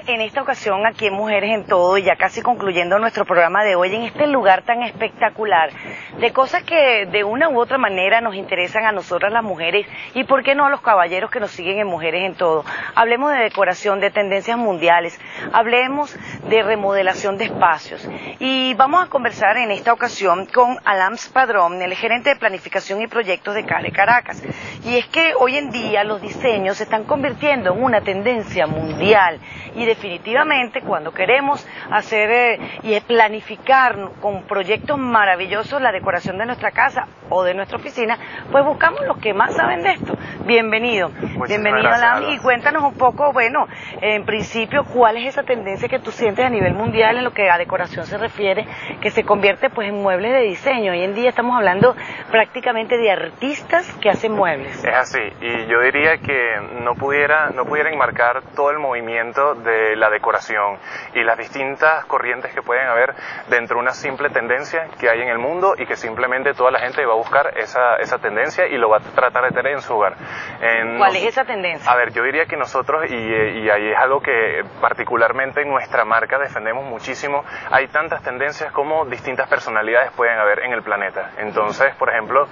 en esta ocasión aquí en Mujeres en Todo, y ya casi concluyendo nuestro programa de hoy, en este lugar tan espectacular, de cosas que de una u otra manera nos interesan a nosotras las mujeres, y por qué no a los caballeros que nos siguen en Mujeres en Todo. Hablemos de decoración, de tendencias mundiales, hablemos de remodelación de espacios, y vamos a conversar en esta ocasión con Alams Padrón, el gerente de planificación y proyectos de CARE Caracas. Y es que hoy en día los diseños se están convirtiendo en una tendencia mundial, y definitivamente cuando queremos hacer y planificar con proyectos maravillosos la decoración de nuestra casa o de nuestra oficina, pues buscamos los que más saben de esto. Bienvenido. Bienvenido, Alam, y cuéntanos un poco, bueno, en principio, ¿cuál es esa tendencia que tú sientes a nivel mundial en lo que a decoración se refiere, que se convierte pues en muebles de diseño? Hoy en día estamos hablando prácticamente de artistas que hacen muebles. Es así, y yo diría que no pudiera enmarcar todo el movimiento de la decoración y las distintas corrientes que pueden haber dentro de una simple tendencia que hay en el mundo, y que simplemente toda la gente va a buscar esa tendencia y lo va a tratar de tener en su hogar. ¿Cuál es esa tendencia? A ver, yo diría que nosotros, y ahí es algo que particularmente en nuestra marca defendemos muchísimo, hay tantas tendencias como distintas personalidades pueden haber en el planeta. Entonces, por ejemplo,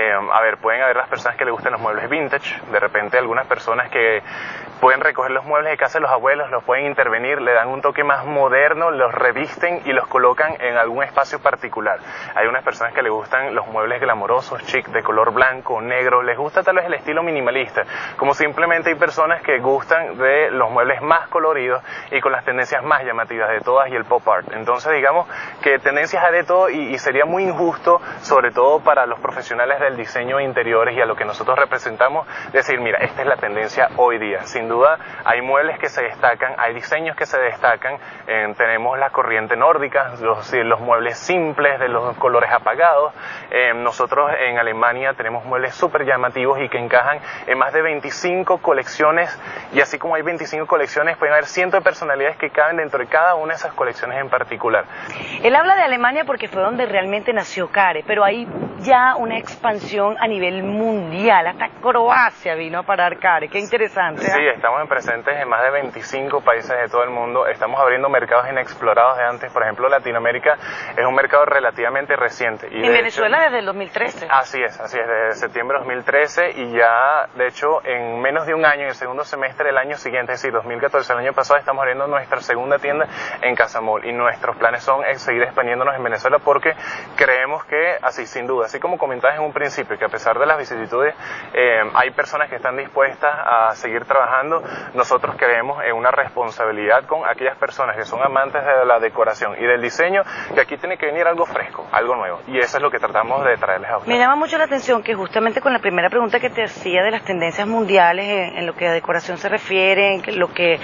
pueden haber las personas que les gustan los muebles vintage, de repente algunas personas que pueden recoger los muebles de casa de los abuelos, los pueden intervenir, le dan un toque más moderno, los revisten y los colocan en algún espacio particular. Hay unas personas que les gustan los muebles glamorosos, chic, de color blanco, negro, les gusta tal vez el estilo minimalista, como simplemente hay personas que gustan de los muebles más coloridos y con las tendencias más llamativas de todas y el pop art. Entonces digamos que tendencias hay de todo, y sería muy injusto, sobre todo para los profesionales del diseño de interiores y a lo que nosotros representamos, decir, mira, esta es la tendencia hoy día. Sin duda hay muebles que se destacan, hay diseños que se destacan, tenemos la corriente nórdica, los muebles simples de los colores apagados. Nosotros en Alemania tenemos muebles súper llamativos y que encajan en más de 25 colecciones, y así como hay 25 colecciones, pueden haber cientos de personalidades que caben dentro de cada una de esas colecciones en particular. Él habla de Alemania porque fue donde realmente nació CARE, pero hay ya una expansión a nivel mundial, hasta Croacia vino a parar CARE, qué interesante. Sí, estamos presentes en más de 25 países de todo el mundo, estamos abriendo mercados inexplorados de antes. Por ejemplo, Latinoamérica es un mercado relativamente reciente. Y en Venezuela desde el 2013. Así es, desde septiembre de 2013, y ya, de hecho, en menos de un año, en el segundo semestre del año siguiente, es decir, 2014, el año pasado, estamos abriendo nuestra segunda tienda en Casamol, y nuestros planes son seguir expandiéndonos en Venezuela, porque creemos que, así, sin duda, así como comentabas en un principio, que a pesar de las vicisitudes, hay personas que están dispuestas a seguir trabajando. Nosotros creemos en una responsabilidad con aquellas personas que son amantes de la decoración y del diseño, que aquí tiene que venir algo fresco, algo nuevo, y eso es lo que tratamos de traerles a ustedes. Me llama mucho la atención que justamente con la primera pregunta que te hacía de las tendencias mundiales en lo que a decoración se refiere, en lo que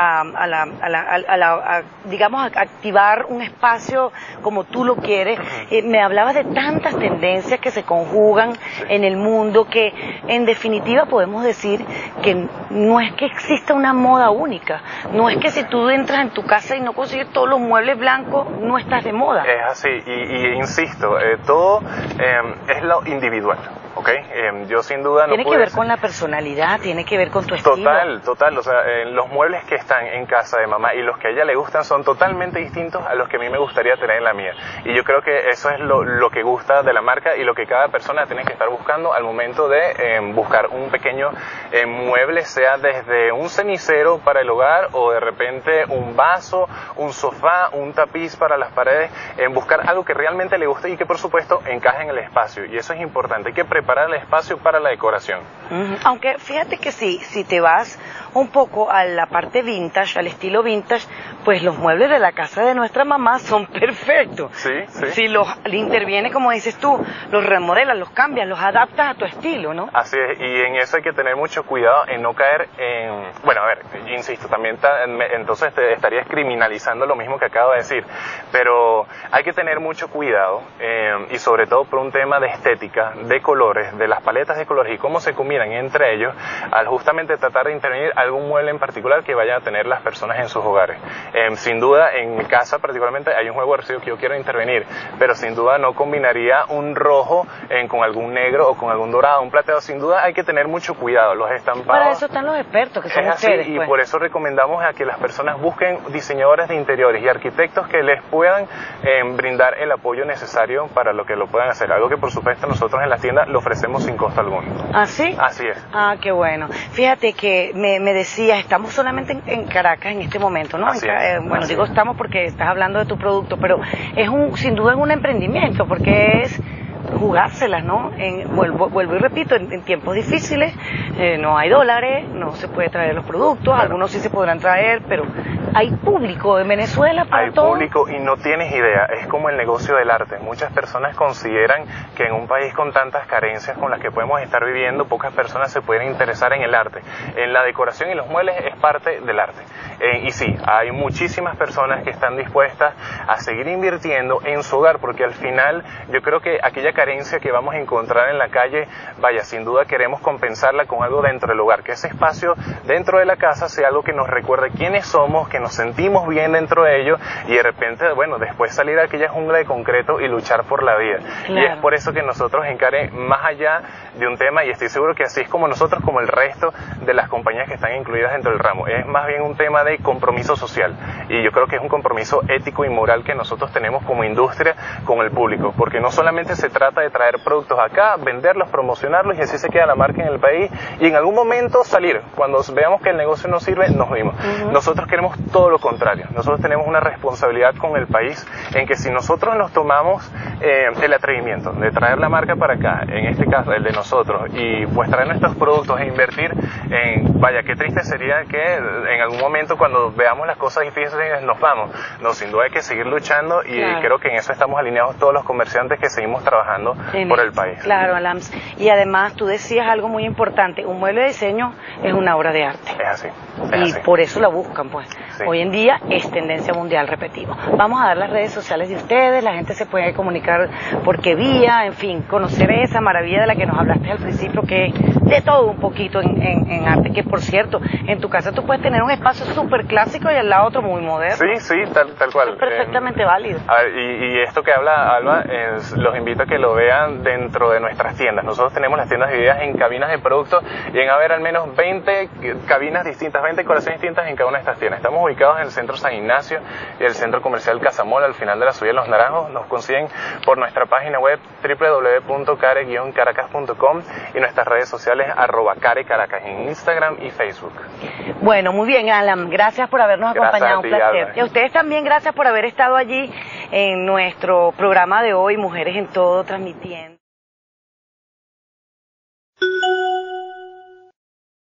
digamos, a activar un espacio como tú lo quieres, me hablabas de tantas tendencias que se conjugan en el mundo, que en definitiva podemos decir que no es que exista una moda única, no es que si tú entras en tu casa y no consigues todos los muebles blancos, no estás de moda. Es así, y insisto, todo es lo individual. Yo sin duda no tiene que ver con la personalidad, tiene que ver con tu estilo. Total, o sea, los muebles que están en casa de mamá y los que a ella le gustan son totalmente distintos a los que a mí me gustaría tener en la mía, y yo creo que eso es lo que gusta de la marca y lo que cada persona tiene que estar buscando al momento de buscar un pequeño mueble, sea desde un cenicero para el hogar, o de repente un vaso, un sofá, un tapiz para las paredes, buscar algo que realmente le guste y que por supuesto encaje en el espacio, y eso es importante. Hay que preparar el espacio para la decoración. Aunque fíjate que si te vas un poco a la parte vintage, al estilo vintage, pues los muebles de la casa de nuestra mamá son perfectos. Sí. Si los interviene, como dices tú, los remodelas, los cambias, los adaptas a tu estilo, ¿no? Así es, y en eso hay que tener mucho cuidado en no caer en... Bueno, a ver, yo insisto, también entonces te estarías criminalizando lo mismo que acabo de decir, pero hay que tener mucho cuidado, y sobre todo por un tema de estética, de colores, de las paletas de colores y cómo se combinan entre ellos, al justamente tratar de intervenir algún mueble en particular que vayan a tener las personas en sus hogares. Sin duda, en mi casa particularmente hay un juego de residuos que yo quiero intervenir, pero sin duda no combinaría un rojo con algún negro o con algún dorado, un plateado. Sin duda hay que tener mucho cuidado, los estampados. Para eso están los expertos, que son ustedes. Y por eso recomendamos a que las personas busquen diseñadores de interiores y arquitectos que les puedan brindar el apoyo necesario para lo que lo puedan hacer. Algo que por supuesto nosotros en la tienda lo ofrecemos sin costo alguno. ¿Ah, sí? Así es. Ah, qué bueno. Fíjate que me decías, estamos solamente en Caracas en este momento, ¿no? Así es. Bueno, digo estamos porque estás hablando de tu producto, pero es sin duda un emprendimiento, porque es jugárselas, ¿no? Vuelvo y repito, en tiempos difíciles no hay dólares, no se puede traer los productos, claro. Algunos sí se podrán traer, pero hay público en Venezuela para todo. Hay público y no tienes idea, es como el negocio del arte. Muchas personas consideran que en un país con tantas carencias con las que podemos estar viviendo, pocas personas se pueden interesar en el arte. En la decoración y los muebles es parte del arte. Y sí, hay muchísimas personas que están dispuestas a seguir invirtiendo en su hogar, porque al final yo creo que aquella carencia que vamos a encontrar en la calle, vaya, sin duda queremos compensarla con algo dentro del hogar, que ese espacio dentro de la casa sea algo que nos recuerde quiénes somos, que nos sentimos bien dentro de ello y de repente, bueno, después salir a aquella jungla de concreto y luchar por la vida. Claro. Y es por eso que nosotros más allá de un tema, y estoy seguro que así es como nosotros, como el resto de las compañías que están incluidas dentro del ramo, es más bien un tema de compromiso social, y yo creo que es un compromiso ético y moral que nosotros tenemos como industria con el público, porque no solamente se trata de traer productos acá, venderlos, promocionarlos y así se queda la marca en el país y en algún momento salir, cuando veamos que el negocio no sirve, nos vimos. Nosotros queremos todo lo contrario, nosotros tenemos una responsabilidad con el país en que si nosotros nos tomamos el atrevimiento de traer la marca para acá, en este caso el de nosotros, y pues traer nuestros productos e invertir vaya, qué triste sería que en algún momento cuando veamos las cosas difíciles nos vamos. No, sin duda hay que seguir luchando y claro. Creo que en eso estamos alineados todos los comerciantes que seguimos trabajando por el país. Claro, Alams. Y además tú decías algo muy importante, un mueble de diseño es una obra de arte. Es así. Por eso la buscan, pues. Sí. Hoy en día es tendencia mundial, repetimos. Vamos a dar las redes sociales de ustedes, la gente se puede comunicar por qué vía, en fin, conocer esa maravilla de la que nos hablaste al principio, que es de todo un poquito en arte, que por cierto, en tu casa tú puedes tener un espacio súper clásico y al lado otro muy moderno. Sí, tal cual. Es perfectamente válido. A ver, y esto que habla Alba, los invito a que lo vean dentro de nuestras tiendas. Nosotros tenemos las tiendas divididas en cabinas de productos y en haber al menos 20 cabinas distintas, 20 decoraciones distintas en cada una de estas tiendas. Estamos ubicados en el centro San Ignacio y el centro comercial Casamol, al final de la subida de Los Naranjos. Nos consiguen por nuestra página web www.care-caracas.com y nuestras redes sociales @carecaracas en Instagram y Facebook. Bueno, muy bien, Alan, gracias por habernos acompañado, un placer. Alba. Y a ustedes también gracias por haber estado allí en nuestro programa de hoy, Mujeres en Todo, transmitiendo.